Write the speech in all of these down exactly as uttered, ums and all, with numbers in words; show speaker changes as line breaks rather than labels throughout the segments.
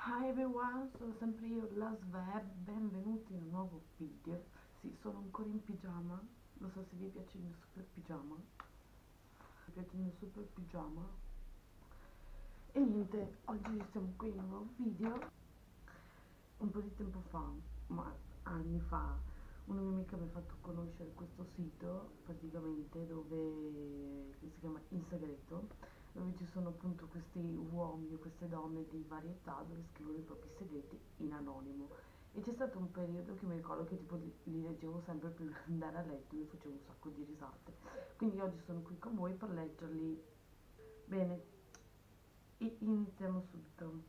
Hi everyone, sono sempre io, la Sveb, benvenuti in un nuovo video. Sì, sono ancora in pigiama, non so se vi piace il mio super pigiama. Vi piace il mio super pigiama? E niente, oggi siamo qui in un nuovo video. Un po' di tempo fa, ma anni fa, una mia amica mi ha fatto conoscere questo sito, praticamente, dove che si chiama In Segreto, dove ci sono appunto questi uomini o queste donne di varie età dove scrivono i propri segreti in anonimo. E c'è stato un periodo che mi ricordo che tipo li, li leggevo sempre prima di andare a letto, mi facevo un sacco di risate. Quindi oggi sono qui con voi per leggerli. Bene, e iniziamo subito.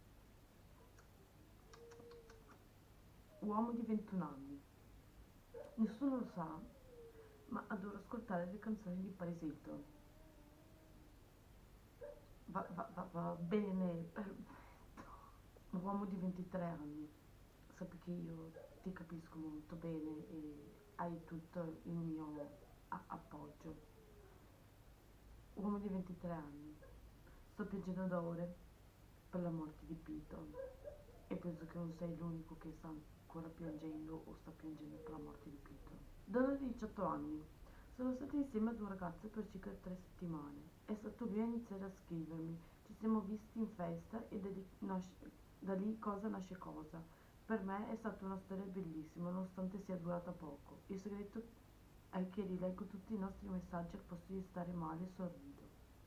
Uomo di ventuno anni. Nessuno lo sa, ma adoro ascoltare le canzoni di Paris Hilton. Va, va, va, va bene, perfetto. Uomo di ventitré anni. Sappi che io ti capisco molto bene e hai tutto il mio a- appoggio. Uomo di ventitré anni. Sto piangendo da ore per la morte di Piton e penso che non sei l'unico che sta ancora piangendo o sta piangendo per la morte di Piton. Donna di diciotto anni. Sono stata insieme ad un ragazzo per circa tre settimane. È stato lui a iniziare a scrivermi. Ci siamo visti in festa e da lì, nasce- da lì cosa nasce cosa. Per me è stata una storia bellissima, nonostante sia durata poco. Il segreto è che rileggo tutti i nostri messaggi al posto di stare male e sorrido.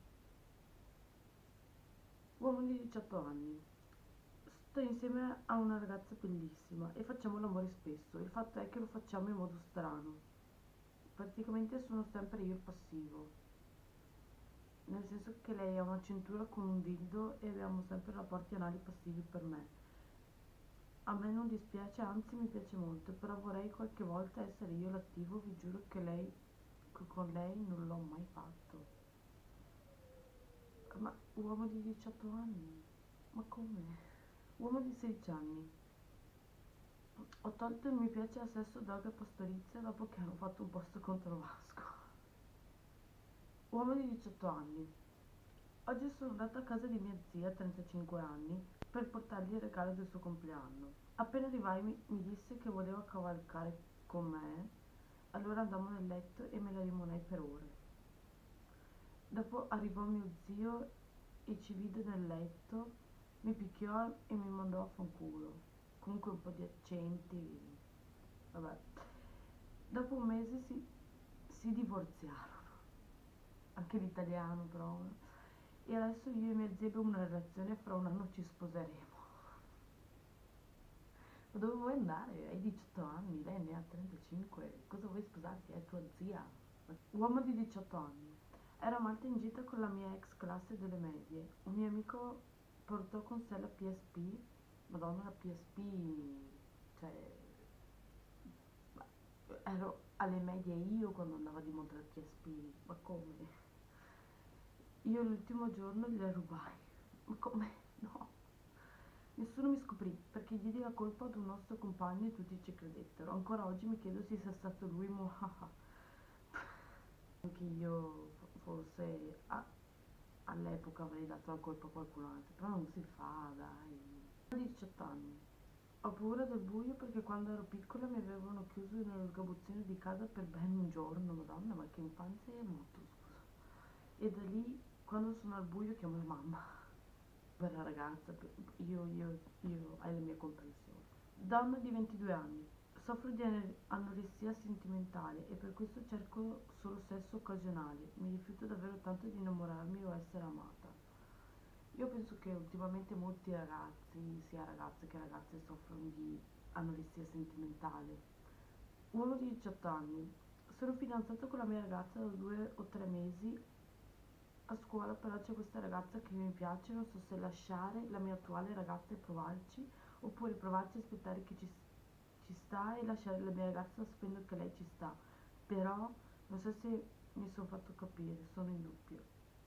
Uomo di diciotto anni. Sto insieme a una ragazza bellissima e facciamo l'amore spesso. Il fatto è che lo facciamo in modo strano. Praticamente sono sempre io il passivo. Nel senso che lei ha una cintura con un dildo e abbiamo sempre rapporti anali passivi per me. A me non dispiace, anzi mi piace molto, però vorrei qualche volta essere io l'attivo, vi giuro che lei, che con lei non l'ho mai fatto. Ma uomo di diciotto anni? Ma come? Uomo di sedici anni. Ho tolto il mi piace a sesso, droga e pastorizia dopo che hanno fatto un post contro Vasco. Uomo di diciotto anni. Oggi sono andata a casa di mia zia, trentacinque anni, per portargli il regalo del suo compleanno. Appena arrivai mi, mi disse che voleva cavalcare con me, allora andammo nel letto e me la rimonei per ore. Dopo arrivò mio zio e ci vide nel letto, mi picchiò e mi mandò a fanculo. Comunque un po' di accenti, vabbè. Dopo un mese si, si divorziarono, anche l'italiano però. E adesso io e mia zia abbiamo una relazione, fra un anno ci sposeremo. Ma dove vuoi andare? Hai diciotto anni, lei ne ha trentacinque. Cosa vuoi sposarti? È tua zia. Uomo di diciotto anni. Ero a Malta in gita con la mia ex classe delle medie. Un mio amico portò con sé la P S P. Madonna, la P S P, cioè, ma ero alle medie io quando andavo di moda la P S P. Ma come? Io l'ultimo giorno gliela rubai. Ma come? No. Nessuno mi scoprì perché diedi la colpa ad un nostro compagno e tutti ci credettero. Ancora oggi mi chiedo se sia stato lui, mohaha. Anche io forse a- all'epoca avrei dato la colpa a qualcun altro, però non si fa, dai. Ho diciotto anni. Ho paura del buio perché quando ero piccola mi avevano chiuso nello sgabuzzino di casa per ben un giorno. Madonna, ma che infanzia hai avuto, scusa. E da lì, quando sono al buio, chiamo la mamma. Per la ragazza, per- io, io, io, hai la mia comprensione. Donna di ventidue anni. Soffro di ane- anoressia sentimentale e per questo cerco solo sesso occasionale. Mi rifiuto davvero tanto di innamorarmi o essere amata. Io penso che ultimamente molti ragazzi, sia ragazze che ragazze, soffrono di anoressia sentimentale. Uomo di diciotto anni. Sono fidanzato con la mia ragazza da due o tre mesi. A scuola però c'è questa ragazza che mi piace, non so se lasciare la mia attuale ragazza e provarci, oppure provarci e aspettare che ci, ci sta e lasciare la mia ragazza sapendo che lei ci sta. Però non so se mi sono fatto capire, sono in dubbio.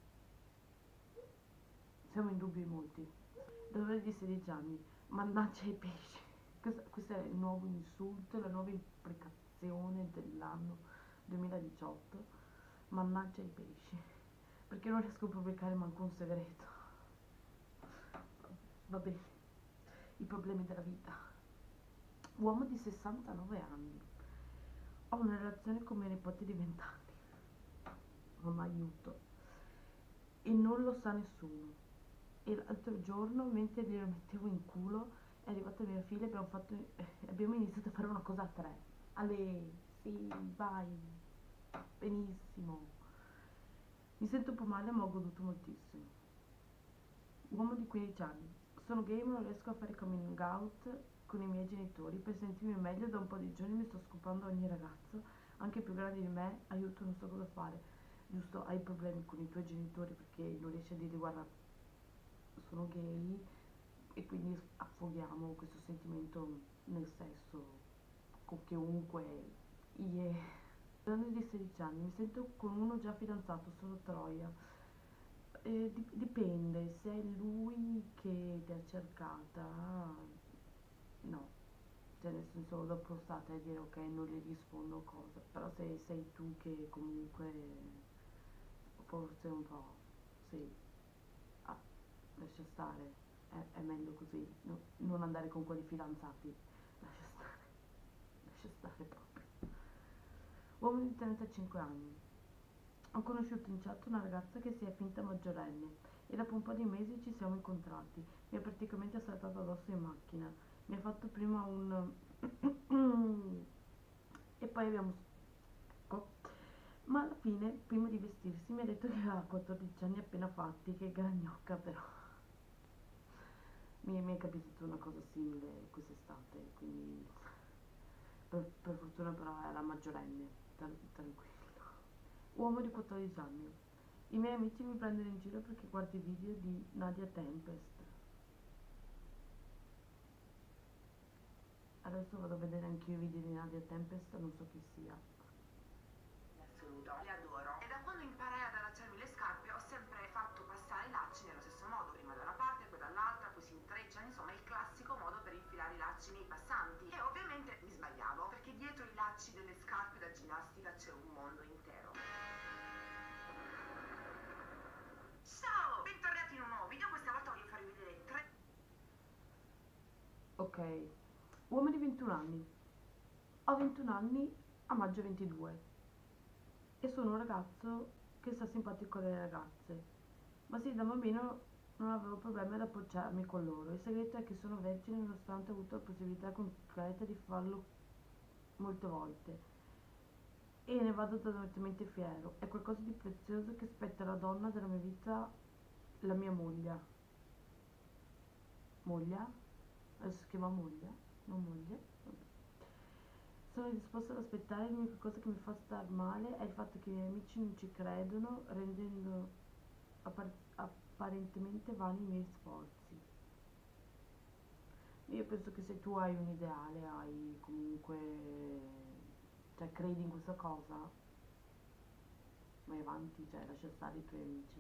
Siamo in dubbio in molti. Dolore di sedici anni. Mannaggia i pesci. Questo, questo è il nuovo insulto, la nuova imprecazione dell'anno duemiladiciotto. Mannaggia i pesci. Perché non riesco a pubblicare manco un segreto. Va bene. i problemi della vita. Uomo di sessantanove anni. Ho una relazione con mio nipote di venti anni. Mamma, aiuto. E non lo sa nessuno. E l'altro giorno, mentre glielo mettevo in culo, è arrivata mia figlia e abbiamo, fatto, eh, abbiamo iniziato a fare una cosa a tre. Ale, sì, vai, benissimo. Mi sento un po' male ma ho goduto moltissimo. Uomo di quindici anni. Sono gay ma non riesco a fare coming out con i miei genitori. Per sentirmi meglio da un po' di giorni mi sto scopando ogni ragazzo, anche più grande di me, aiuto, non so cosa fare. Giusto, hai problemi con i tuoi genitori perché non riesci a dire guarda, sono gay, e quindi affoghiamo questo sentimento nel sesso con chiunque. Yeah. Parlando di sedici anni, mi sento con uno già fidanzato, sono Troia. Eh, dip- dipende, se è lui che ti ha cercata, no, cioè nel senso dopo state a dire ok non gli rispondo cosa, però se sei tu che comunque forse un po', sì, ah, lascia stare, è, è meglio così, no- non andare con quelli fidanzati, lascia stare, lascia stare proprio. Uomo di trentacinque anni. Ho conosciuto in chat una ragazza che si è finta maggiorenne e dopo un po' di mesi ci siamo incontrati. Mi ha praticamente saltato addosso in macchina. Mi ha fatto prima un e poi abbiamo ecco. Ma alla fine, prima di vestirsi, mi ha detto che aveva quattordici anni appena fatti, che gran gnocca però. Mi, mi è capitata una cosa simile quest'estate, quindi per, per fortuna però era maggiorenne, tran- tranquillo. Uomo di quattordici anni. I miei amici mi prendono in giro perché guardo i video di Nadia Tempest. Adesso vado a vedere anche io i video di Nadia Tempest, non so chi sia.
In assoluto, le adoro. E da quando imparai ad allacciarmi le scarpe ho sempre fatto passare i lacci nello stesso modo, prima da una parte, poi dall'altra, poi si intrecciano, insomma il classico modo per infilare i lacci nei passanti. E ovviamente mi sbagliavo, perché dietro i lacci delle scarpe da ginnastica c'è un mondo intero. Ciao, bentornati in un nuovo video, questa volta voglio farvi vedere tre...
Ok, uomo di ventuno anni. Ho ventuno anni a maggio ventidue e sono un ragazzo che sta simpatico alle ragazze, ma sì, da bambino non avevo problemi ad appoggiarmi con loro. Il segreto è che sono vergine nonostante ho avuto la possibilità concreta di farlo molte volte e ne vado totalmente fiero. È qualcosa di prezioso che spetta alla donna della mia vita, la mia moglie. Moglie? Adesso si chiama moglie? Non moglie? Vabbè. Sono disposta ad aspettare, l'unica cosa che mi fa star male è il fatto che i miei amici non ci credono, rendendo appar- apparentemente vani i miei sforzi. Io penso che se tu hai un ideale, hai comunque, cioè credi in questa cosa, vai avanti, cioè lascia stare i tuoi amici.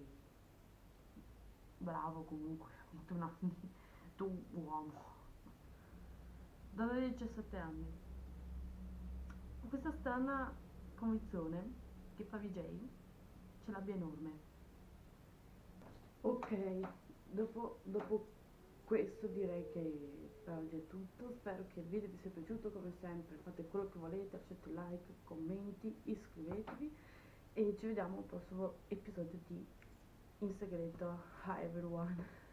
Bravo comunque, a ventuno anni, tu uomo. Donna di diciassette anni. Ho questa strana convinzione che fa V J ce l'abbia enorme. Ok, dopo, dopo questo direi che per oggi è tutto. Spero che il video vi sia piaciuto. Come sempre fate quello che volete, lasciate like, commenti, iscrivetevi e ci vediamo al prossimo episodio di In Segreto. Hi everyone.